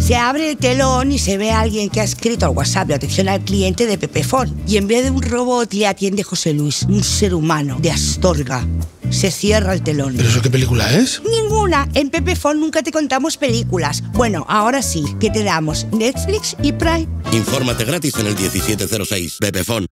Se abre el telón y se ve a alguien que ha escrito al WhatsApp de atención al cliente de Pepefón. Y en vez de un robot le atiende José Luis, un ser humano de Astorga. Se cierra el telón. ¿Pero eso qué película es? Ninguna. En Pepefón nunca te contamos películas. Bueno, ahora sí, que te damos Netflix y Prime. Infórmate gratis en el 1706. Pepefón.